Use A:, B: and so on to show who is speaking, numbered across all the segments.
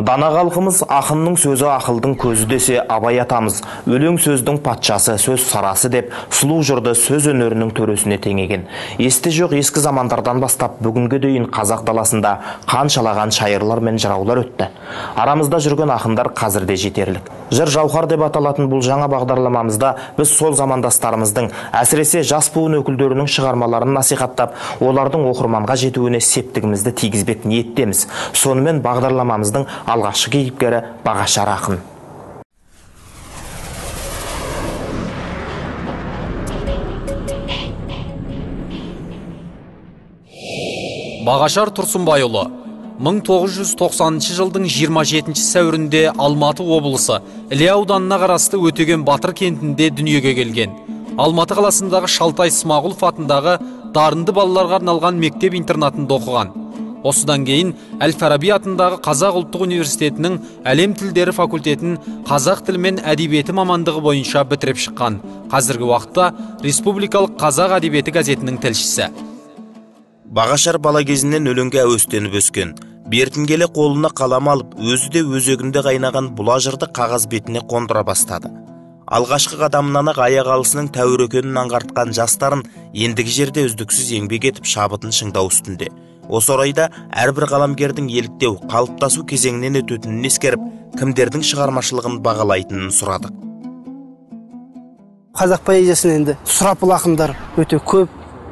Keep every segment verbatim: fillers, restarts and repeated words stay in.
A: Дана халқымыз ақынның сөзі ақылдың көзі десе Абай атамыз, өлең сөздің патшасы, сөз сарасы деп сұлу жырды сөз өнерінің төресіне теңеген. Есте жоқ ескі замандардан бастап бүгінге дейін қазақ даласында қаншалаған шайырлар мен жыраулар өтті. Арамызда жүрген ақындар қазірде жетерлік. Жыр жауһар деп аталатын бұл жаңа бағдарламамызда біз сол замандастарымыздың, әсіресе жас буын өкілдерінің шығармаларын насихаттап, олардың оқырманға жетуіне септігімізді тигізбек ниеттеміз. Сонымен бағдарламамыздың алғашқы кейіпкері Бағашар ақын.
B: Бағашар Тұрсынбайұлы мың тоғыз жүз тоқсаныншы жылдың жиырма жетінші сәуірінде Алматы облысы Іле ауданына қарасты Өтеген Батыр кентінде дүниеге келген. Алматы қаласындағы Шалтай Смағұлов атындағы дарынды балаларға арналған мектеп-интернатында оқыған. Осыдан кейін Әл-Фараби атындағы Қазақ ұлттық университетінің әлем тілдері факультетін қазақ тілі мен әдебиеті мамандығы бойынша бітіріп шыққан. Қазіргі уақытта Республикалық қазақ әдебиеті газетінің тілшісі.
A: Бағашар бала кезінен өлеңге әуестеніп өскен. Бертін келе қолына қалам алып, өзі де өзегінде қайнаған бұла жырды қағаз бетіне қондыра бастады. Алғашқы қадамынан-ақ аяқ алысының тәуір екенін аңғартқан жастарын ендігі жерде үздіксіз еңбек етіп шабытын шыңдау үстінде. Осы орайда әрбір қаламгердің еліктеу, қалыптасу кезеңінен өтетінін ескеріп, кімдердің шығармашылығын бағалайтынын сұрадық.
C: Қазақ поэзиясында енді сұрапыл ақындар өте көп.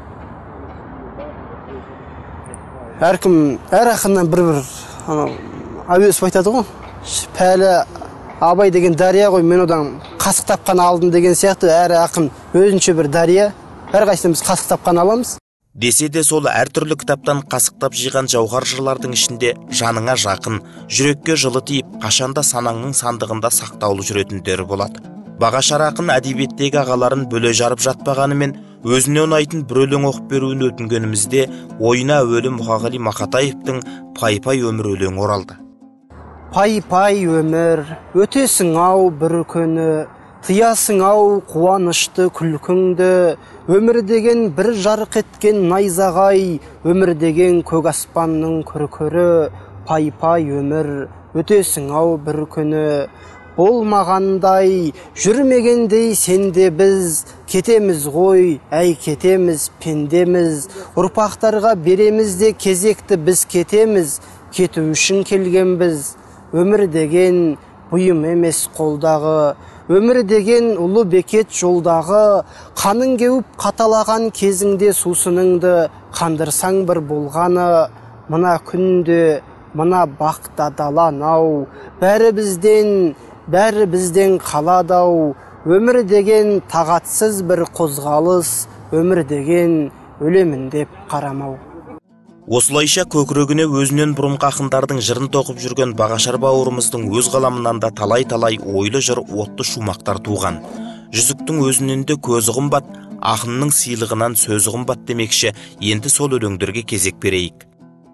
C: Әркім, әр ақыннан бір-бір әуесіп айтады ғой. Пәлі Абай деген дария ғой, мен одан қасық тапқан алдым деген сияқты әр ақын өзінше бір дария. Әрқайсымыз қасық тапқан аламыз.
A: Десе де сол әртүрлі кітаптан қасықтап жиған жауһар жырлардың ішінде жаныңа жақын, жүрекке жылы тиіп, қашанда санаңның сандығында сақтаулы жүретіндері болады. Бағашар ақын әдебиеттегі ағаларын бөле жарып жатпағанымен, өзіне ұнайтын бір өлең оқып беруін өтінгенімізде, ойына әуелі Мұқағали Мақатаевтың «Пай-пай өмір» өлеңі оралды.
C: Пай-пай өмір, өтесің ау бір күні, тыясың ау қуанышты күлкіңді, өмір деген бір жарық еткен найзағай, өмір деген көк аспанның күркірі, пай-пай өмір, өтесің ау бір күні. Болмағандай, жүрмегендей сенде біз, кетеміз ғой, әй кетеміз, пендеміз, ұрпақтарға береміз де кезекті біз кетеміз, кету үшін келген біз. Өмір деген бұйым емес қолдағы, өмір деген ұлы бекет жолдағы, қаның кеуіп қаталаған кезіңде сусыныңды қандырсаң бір болғаны, мына күнде, мына бақта даланау, бәрі бізден, бәрі бізден қаладау, өмір деген тағатсыз бір қозғалыс, өмір деген өлемін деп қарамау.
A: Осылайша көкірегіне өзінен бұрынғы ақындардың жырын тоқып жүрген Бағашар бауырымыздың өз қаламынан да талай-талай ойлы жыр, отты шумақтар туған. Жүзіктің өзінен де көзі қымбат, ақынның сыйлығынан сөзі қымбат демекші, енді сол өлеңдерге кезек берейік.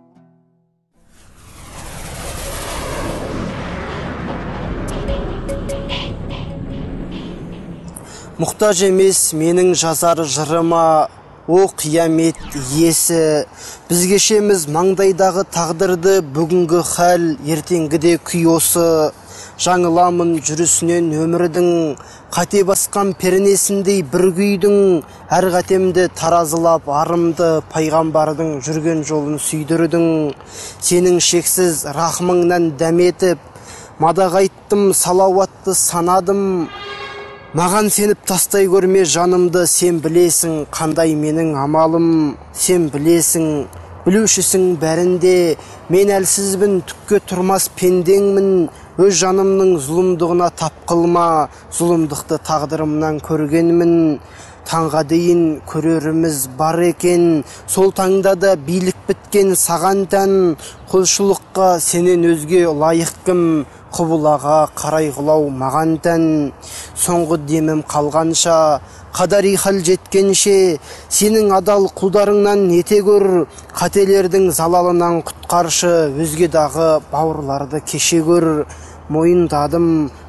C: Мұқтаж емес менің жазар жырыма, о қиямет иесі, біз кешеміз маңдайдағы тағдырды, бүгінгі хәл ертеңгіде күй осы. Жаңыламын жүрісінен өмірдің, қате басқан пернесіндей бір күйдің, әр қатемді таразылап арымды, пайғамбардың жүрген жолын сүйдірдің. Сенің шексіз рахмыңнан дәметіп, мадақ айттым, салауатты санадым. Маған сеніп тастай көрме жанымды, сен білесің қандай менің амалым, сен білесің, білушісің бәрінде, мен әлсізбін, түкке тұрмас пендеңмін, өз жанымның зұлымдығына тап қылма, зұлымдықты тағдырымнан көргенмін. Таңға дейін көреріміз бар екен, сол таңда да билік біткен саған тән, құлшылыққа сенен өзге лайық кім, құбылаға қарай құлау маған тән. Соңғы демім қалғанша, қадари хал жеткенше, сенің адал құлдарыңнан ете көр, қателердің залалынан құтқаршы, өзге дағы бауырларды кеше көр. Мойындадым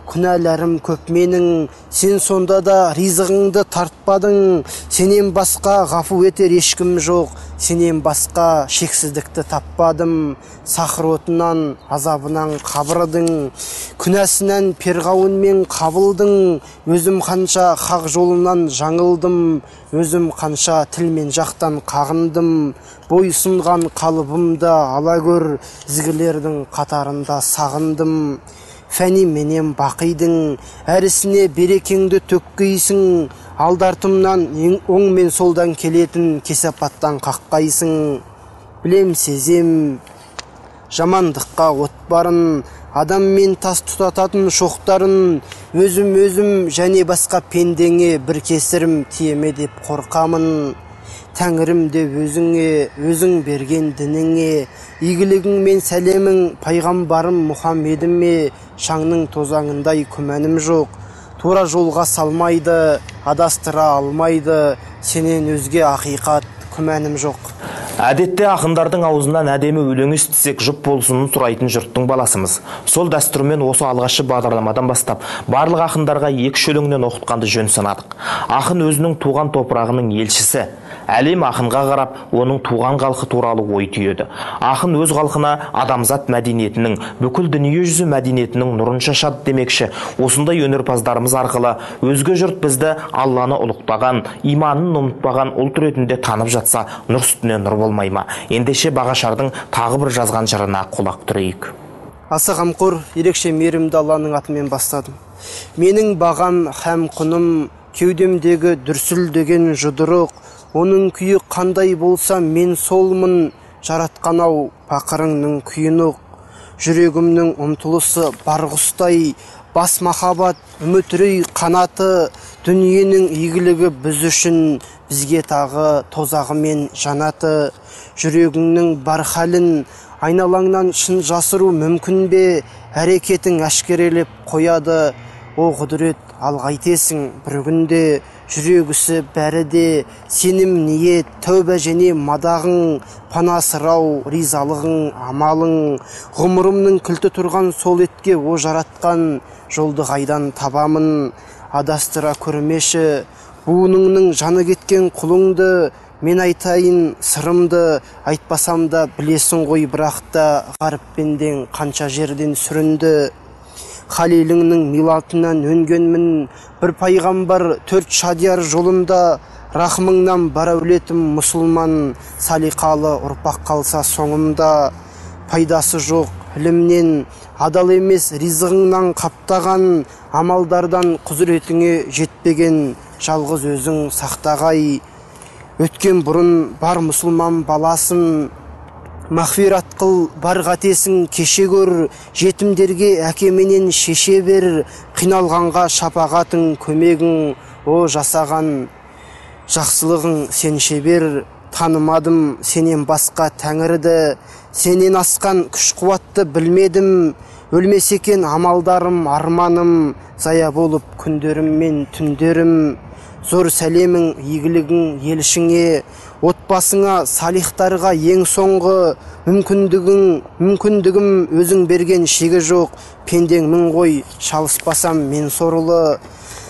C: күнәләрім көп менің, сен сонда да ризығыңды тартпадың, сенен басқа ғафу етер ешкім жоқ, сенен басқа шексіздікті таппадым, сахыр отынан, азабынан қабырдың, күнәсінен перғауынмен қабылдың, өзім қанша хақ жолынан жаңылдым, өзім қанша тіл мен жақтан қағындым, бойсынған қалыбымда ала көр, ізгілердің қатарында сағындым. Фәни менен бақидың, әрісіне берекеңді төккейсің, алдартымнан оң мен солдан келетін кесапаттан қаққайсың. Білем сезем, жамандыққа от барын, адам мен тас тұтататын шоқтарын, өзім-өзім және басқа пендеңе бір кесірім тиеме деп қорқамын. Тәңірім де өзіңе, өзің берген дініңе, игілігің мен сәлемің пайғамбарым Мұхаммедіме, шаңның тозаңындай күмәнім жоқ. Тура жолға салмайды, адастыра алмайды, сенен өзге ақиқат күмәнім жоқ.
A: Әдетте ақындардың аузынан әдемі өлең естісек жұп болсынын сұрайтын жұрттың баласымыз. Сол дәстүрмен осы алғашы бағдарламадан бастап барлық ақындарға екі өлеңнен оқытқанды жөн санадық. Ақын өзінің туған топырағының елшісі. Әлем ақынға қарап, оның туған халқы туралы ой түйеді. Ақын өз халқына адамзат мәдениетінің, бүкіл дүние жүзі мәдениетінің нұрын шашады демекші. Осындай өнерпаздарымыз арқылы өзге жұрт бізді Алланы ұлықтаған, иманын ұмытпаған ұлт ретінде танып жатса, нұр үстіне нұр болмай ма? Ендеше Бағашардың тағы бір жазған жырына құлақ түрейік.
C: Аса қамқор, ерекше мейірімді Алланың атымен бастадым. Менің бағам һәм құным, кеудемдегі дүрсілдеген жұдырық, оның күйі қандай болса мен солмын, жаратқан ау пақырыңның күйінұқ. Жүрегімнің ұмтылысы бар құстай, бас махаббат үміт-үрей қанаты, дүниенің игілігі біз үшін, бізге тағы тозағы мен жанаты. Жүрегіңнің бар халін айналаңнан шын жасыру мүмкін бе, әрекетің әшкерелеп қояды. О құдірет, ал қайтесің бір күнде, жүрегісі бәрі де сенім ниет, тәубә және мадағың, пана сұрау, ризалығың, амалың. Ғұмырымның кілті тұрған сол етке о жаратқан, жолды қайдан табамын, адастыра көрмеші. Буыныңның жаны кеткен құлыңды, мен айтайын сырымды, айтпасам да білесің ғой, бірақ та ғаріп пендең қанша жерден сүрінді. Халиліңнің милатынан өнгенмін, бір пайғамбар төрт шадияр жолында, рахмыңнан бар әулетім мұсылман, салиқалы ұрпақ қалса соңымда. Пайдасы жоқ ілімнен, адал емес ризығыңнан қаптаған, амалдардан құзыретіңе жетпеген, жалғыз өзің сақтағай. Өткен бұрын бар мұсылман баласын, мағфират қыл, бар қатесің кеше көр, жетімдерге әкеменен шеше бер, қиналғанға шапағатың көмегің, о жасаған жақсылығың сен шебер. Танымадым сенен басқа тәңірді, сенен асқан күш қуатты білмедім, өлмес екен амалдарым, арманым, зая болып күндерім мен түндерім. Зор сәлемің, игілігің елшіңе, отбасыңа, салихтарға ең соңғы, мүмкіндігің, мүмкіндігім өзің берген шегі жоқ, пендеңмін ғой, шалыспасам мен сорлы.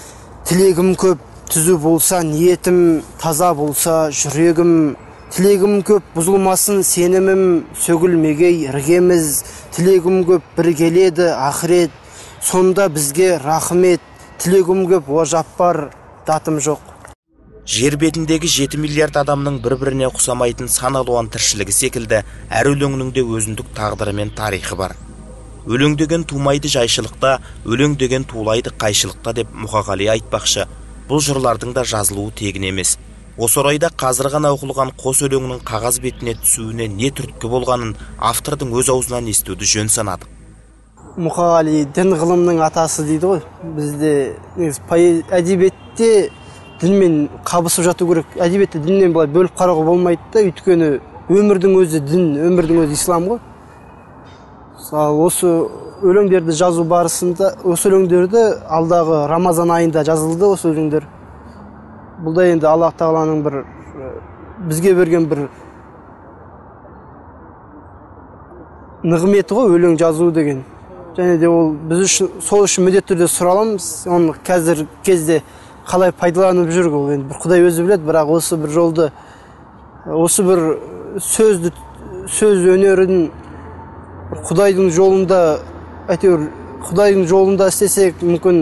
C: Тілегім көп, түзу болса ниетім, таза болса жүрегім. Тілегім көп, бұзылмасын сенімім, сөгілмегей іргеміз. Тілегім көп, бір келеді ақырет, сонда бізге рахмет. Тілегім көп, о жаппар, датым жоқ.
A: Жер бетіндегі жеті миллиард адамның бір-біріне ұқсамайтын сан алуан тіршілігі секілді, әр өлеңнің де өзіндік тағдыры мен тарихы бар. Өлең деген тумайды жайшылықта, өлең деген тулайды қайшылықта деп Мұқағали айтпақшы. Бұл жырлардың да жазылуы тегін емес. Осы орайда қазір ғана оқылған қос өлеңнің қағаз бетіне түсуіне не түрткі болғанын автордың өз аузынан естуді жөн санадық.
C: Мұқағали дін ғылымның атасы дейді ғой. Бізде әдебиетте дінмен қабысып жату керек. Әдебиетте діннен былай бөліп қарауға болмайды да, өйткені өмірдің өзі дін, өмірдің өзі ислам ғой. Осы өлеңдерді жазу барысында, осы өлеңдерді алдағы Рамазан айында жазылды осы өлеңдер. Бұл да енді Аллах тағаланың бір бізге берген бір нығметі ғой, өлең жазу деген. және де ол біз үшін сол үшін міндетті түрде сұраламыз. Оны қазір кезде қалай пайдаланып жүр, ол енді бір Құдай өзі біледі, бірақ осы бір жолды, осы бір сөзді, сөз өнерін Құдайдың жолында, әйтеуір Құдайдың жолында істесек, мүмкін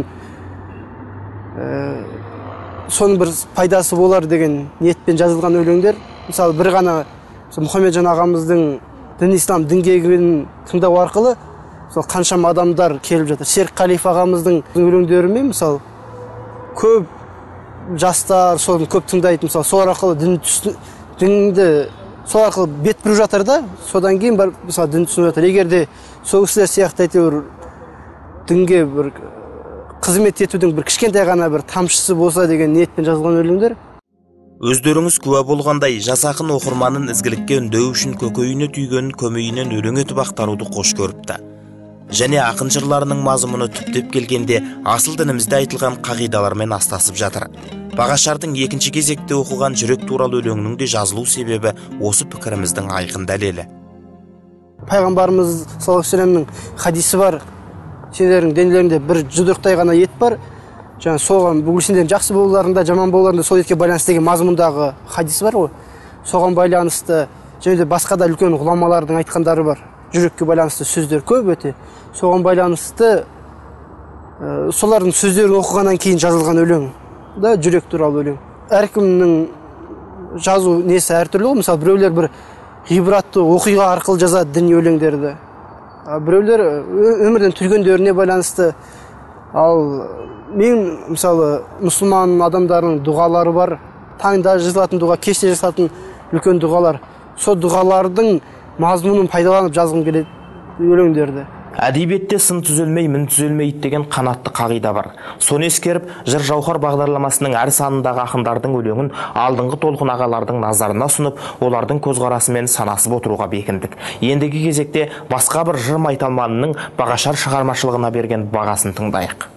C: соның бір пайдасы болар деген ниетпен жазылған өлеңдер. Мысалы, бір ғана Мұхамеджан ағамыздың дін ислам діңгегін тыңдау арқылы мысалы қаншама адамдар келіп жатыр. Серік Қалиф ағамыздың өлеңдерімен мысалы көп жастар соны көп тыңдайды. Мысалы, сол арқылы дін дінді сол арқылы бет бұрып жатыр да, содан кейін бар мысалы дін түсініп жатыр. Егер де сол кісілер сияқты әйтеуір дінге бір қызмет етудің бір кішкентай ғана бір тамшысы болса деген ниетпен жазылған өлеңдер.
A: Өздеріңіз куә болғандай, жас ақын оқырманын ізгілікке үндеу үшін көкейіне түйгенін көмейінен өлең етіп ақтаруды қош көріпті. Және ақын жырларының мазмұны түптеп келгенде асыл дінімізде айтылған қағидалармен астасып жатыр. Бағашардың екінші кезекте оқылған жүрек туралы өлеңінің де жазылу себебі осы пікіріміздің айқын дәлелі.
C: Пайғамбарымыз саллаллаху алейхи вассаламның хадисі бар. Сендердің денелеріңде бір жұдырықтай ғана ет бар. Жаңа соған бүгін сендердің жақсы болуларында, жаман болуларында сол етке байланысты деген мазмұндағы хадис бар ғой. Соған байланысты және де басқа да үлкен ғұламалардың айтқандары бар. Жүрекке байланысты сөздер көп өте. Соған байланысты ә, солардың сөздерін оқығаннан кейін жазылған өлең да жүрек туралы өлең. Әркімнің жазу несі әртүрлі ғой. Мысалы, біреулер бір ғибратты оқиға арқылы жазады діни өлеңдерді. Біреулер өмірден түргендеріне байланысты. Ал мен мысалы мұсылман адамдардың дұғалары бар. Таңда жазылатын дұға, кеште жазылатын үлкен дұғалар. Сол дұғалардың мазмұнын пайдаланып жазғым келеді өлеңдерді.
A: Әдебиетте сын түзелмей, мін түзелмейді деген қанатты қағида бар. Соны ескеріп, Жыр жауһар бағдарламасының әр санындағы ақындардың өлеңін алдыңғы толқын ағалардың назарына ұсынып, олардың көзқарасымен санасып отыруға бекіндік. Ендігі кезекте басқа бір жыр майталманының Бағашар шығармашылығына берген бағасын тыңдайық.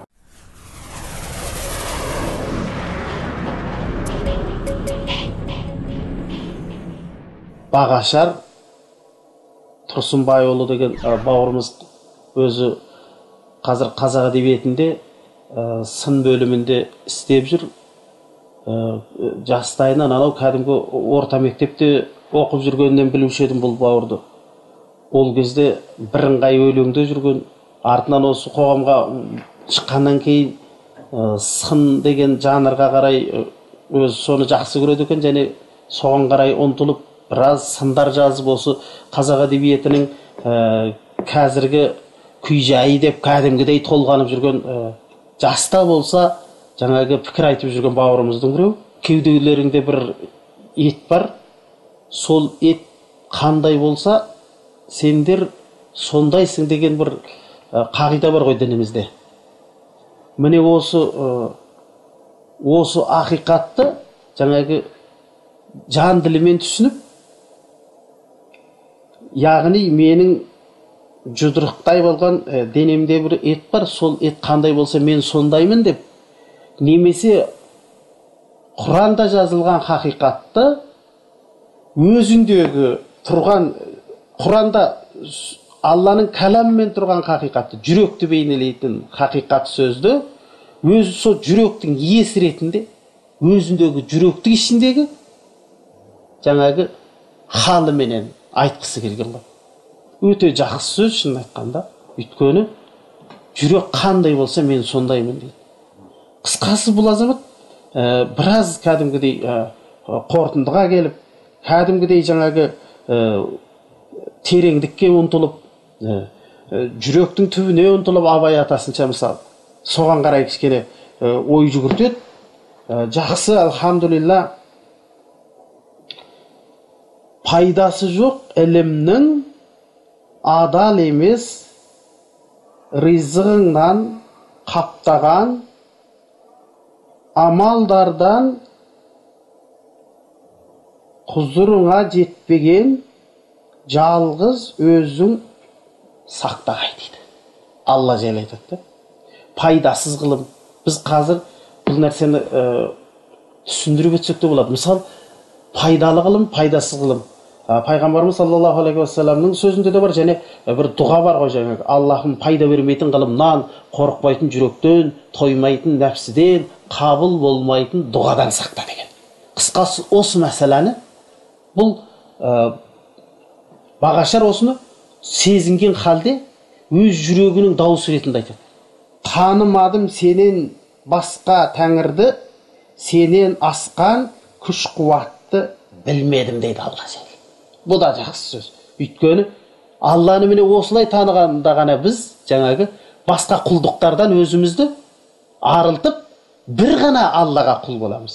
D: Бағашар Тұрсынбайұлы деген бауырымыз өзі қазір қазақ әдебиетінде сын бөлімінде істеп жүр. Жастайынан анау кәдімгі орта мектепте оқып жүргеннен білуші едім бұл бауырды. Ол кезде бірыңғай өлеңде жүрген, артынан осы қоғамға шыққаннан кейін сын деген жанрға қарай өзі соны жақсы көреді екен, және соған қарай ұмтылып біраз сындар жазып, осы қазақ әдебиетінің ә, қазіргі күй-жайы деп кәдімгідей толғанып жүрген, ә, жаста болса жаңағы пікір айтып жүрген бауырымыздың біреу. Кеуделеріңде бір ет бар, сол ет қандай болса сендер сондайсың деген бір ә, қағида бар ғой дінімізде. Міне осы ә, осы ақиқатты жаңағы жан ділімен түсініп, яғни менің жұдырықтай болған ә, денемде бір ет бар, сол ет қандай болса мен сондаймын деп, немесе Құранда жазылған хақиқатты өзіндегі тұрған, Құранда Алланың кәламымен тұрған хақиқатты, жүректі бейнелейтін хақиқат сөзді өзі сол жүректің иесі ретінде, өзіндегі жүректің ішіндегі жаңағы халыменен айтқысы келген ғой. Өте жақсы сөз шын айтқанда. Өйткені жүрек қандай болса мен сондаймын дейді. Қысқасы бұл азамат ә, біраз кәдімгідей ә, қорытындыға келіп, кәдімгідей жаңағы ә, тереңдікке ұмтылып, ә, жүректің түбіне ұмтылып, Абай атасынша мысалы соған қарай кішкене ә, ой жүгіртеді. Ә, жақсы, алхамдулилла. Пайдасы жоқ ілімнің адал емес ризығыңнан қаптаған амалдардан құзырыңа жетпеген жалғыз өзің сақтағай дейді. Алла жайлы айтады. Пайдасыз ғылым. Біз қазір бұл нәрсені ә, түсіндіріп өтсек те болады. Мысалы, пайдалы ғылым, пайдасыз ғылым. пайғамбарымыз саллаллаху алейхи уассаламның сөзінде де бар, және бір дұға бар ғой, жаңағы Аллахым пайда бермейтін ғылымнан, қорықпайтын жүректен, тоймайтын нәпсіден, қабыл болмайтын дұғадан сақта деген. Қысқасы осы мәселені бұл ә, Бағашар осыны сезінген халде өз жүрегінің дауысы ретінде айтады. Танымадым сенен басқа тәңірді, сенен асқан күш қуатты білмедім дейді Алла. Бұл да жақсы сөз. Өйткені Алланы міне осылай танығанда ғана біз жаңағы басқа құлдықтардан өзімізді арылтып, бір ғана Аллаға құл боламыз.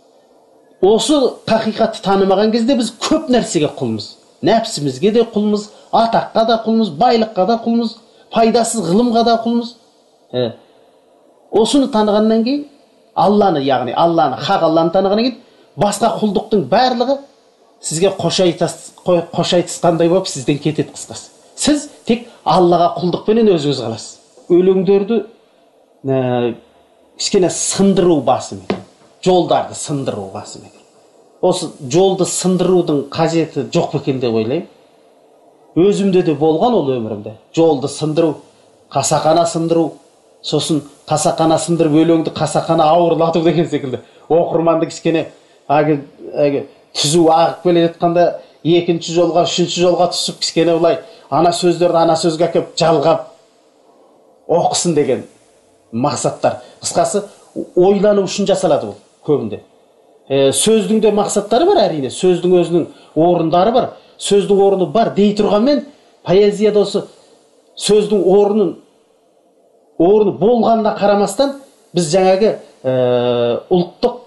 D: Осы хақиқатты танымаған кезде біз көп нәрсеге құлмыз. Нәпсімізге де құлмыз, атаққа да құлмыз, байлыққа да құлмыз, пайдасыз ғылымға да құлмыз. Е, осыны танығаннан кейін Алланы, яғни Алланы, хақ Алланы танығаннан кейін басқа құлдықтың барлығы сізге қошайтысқандай болып сізден кетеді қысқасы. Сіз тек Аллаға құлдықпенен өзіңіз қаласыз. Өлеңдерді ә, кішкене сындыру басым екен. Жолдарды сындыру басым екен. Осы жолды сындырудың қажеті жоқ екен деп ойлаймын. Өзімде де болған ол өмірімде. Жолды сындыру, қасақана сындыру, сосын қасақана сындырып өлеңді қасақана ауырлату деген секілді. Оқырманды кішкене әгі, әгі, түзу ағып келе жатқанда екінші жолға, үшінші жолға түсіп кішкене олай ана сөздерді ана сөзге әкеп жалғап оқысын деген мақсаттар. Қысқасы ойлану үшін жасалады бұл көбінде. Е, сөздің де мақсаттары бар әрине, сөздің өзінің орындары бар. Сөздің орны бар дей тұрғанмен, поэзияда осы сөздің орнын орны болғанына қарамастан біз жаңағы ә, ұлттық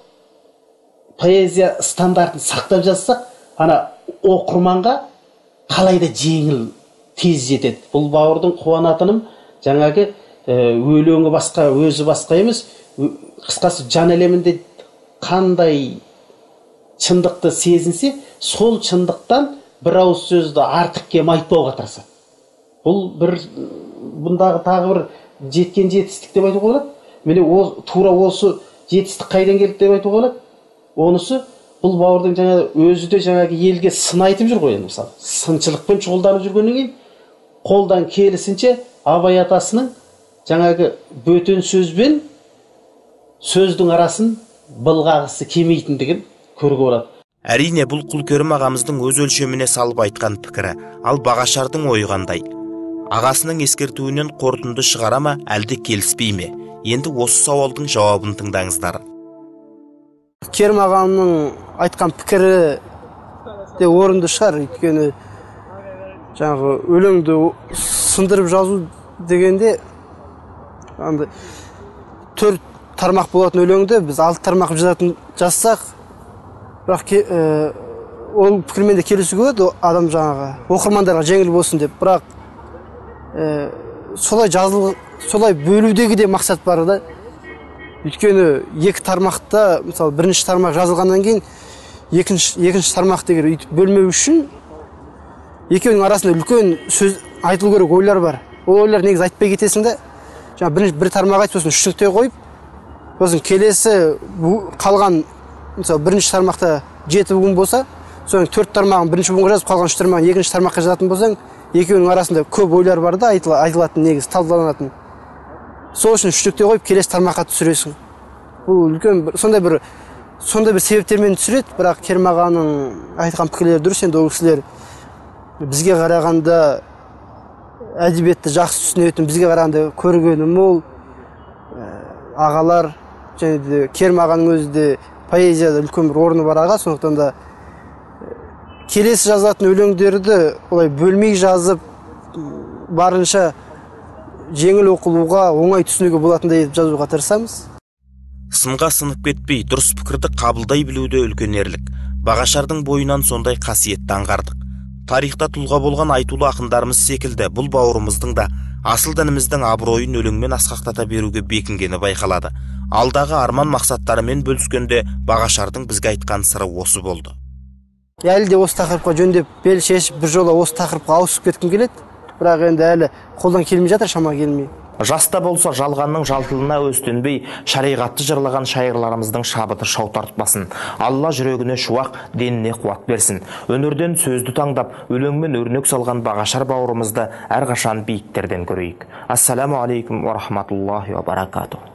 D: поэзия стандартын сақтап жазсақ, ана оқырманға қалайда жеңіл тез жетеді. Бұл бауырдың қуанатыным жаңағы өлеңі басқа, өзі басқа емес, қысқасы жан әлемінде қандай шындықты сезінсе, сол шындықтан бір ауыз сөзді артық кем айтпауға тырысады. Бұл бір бұндағы тағы бір жеткен жетістік деп айтуға болады. Міне тура осы жетістік қайдан келді деп айтуға болады. Онысы бұл бауырдың жаңағы өзі де жаңағы елге сын айтып жүр ғой, мысалы. Сыншылықпен шұғылданып жүргеннен кейін қолдан келісінше Абай атасының жаңағы бөтен сөзбен сөздің арасын былғағысы келмейтіндігін көруге болады.
A: Әрине бұл Құлкерім ағамыздың өз өлшеміне салып айтқан пікірі. Ал Бағашардың ойы қандай? Ағасының ескертуінен қорытынды шығара ма, әлде келіспей ме? Енді осы сауалдың жауабын тыңдаңыздар.
C: Керім ағамның айтқан пікірі де орынды шығар, өйткені жаңағы өлеңді сындырып жазу дегенде андай төрт тармақ болатын өлеңді біз алты тармақ жазатын жазсақ, бірақ ке, ә, ол пікірмен де келісуге болады, адам жаңағы оқырмандарға жеңіл болсын деп, бірақ ә, солай жазылы, солай бөлудегі де мақсат бар да. Өйткені екі тармақта, мысалы бірінші тармақ жазылғаннан кейін екінші, екінші тармақ деген бөлмеу үшін екеуінің арасында үлкен сөз айтылу керек ойлар бар. Ол ойлар негіз айтпай кетесің де, жаңа бірінші бір тармақ айтып, сосын үштікте қойып, сосын келесі қалған, мысалы бірінші тармақта жеті буын болса, сосын төрт тармағын бірінші буынға жазып, қалған үш тармағын екінші тармаққа жазатын болсаң, екеуінің арасында көп ойлар бар да, айтылатын негіз, талқыланатын. Сол үшін үштікте қойып, келесі тармаққа түсіресің. Бұл үлкен сондай бір сондай бір себептермен түсіреді, бірақ Керім ағаның айтқан пікірлері дұрыс. Енді ол кісілер бізге қарағанда әдебиетті жақсы түсінетін, бізге қарағанда көргені мол ағалар, және де Керім ағаның өзі де поэзияда үлкен бір орны бар аға, сондықтан да келесі жазатын өлеңдерді олай бөлмей жазып, барынша жеңіл оқылуға, оңай түсінуге болатындай етіп жазуға тырысамыз.
A: Сынға сынып кетпей, дұрыс пікірді қабылдай білуде үлкен ерлік. Бағашардың бойынан сондай қасиетті аңғардық. Тарихта тұлға болған айтулы ақындарымыз секілді, бұл бауырымыздың да асыл дініміздің абыройын өлеңмен асқақтата беруге бекінгені байқалады. Алдағы арман мақсаттарымен бөліскенде Бағашардың бізге айтқан сыры осы болды.
C: Әлі де осы тақырыпқа жөндеп бел шешіп, бір жола осы тақырыпқа ауысып кеткім келеді. Бірақ енді әлі қолдан келмей жатыр, шама келмей.
A: Жаста болса жалғанның жалтылына өстенбей, шариғатты жырлаған шайырларымыздың шабыты шау тартпасын. Алла жүрегіне шуақ, деніне қуат берсін. Өнерден сөзді таңдап, өлеңмен өрнек салған Бағашар бауырымызды әрқашан биіктерден көрейік. Ассаламу алейкум ва рахматуллахи ва баракатух.